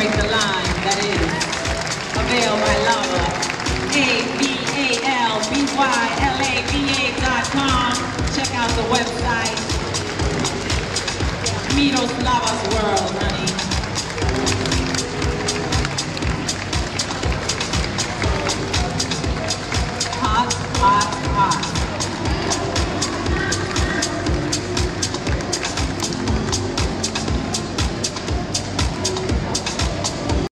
break the line, that is Avail by Lava. AVALBYLAVA.com. Check out the website. Meet Lava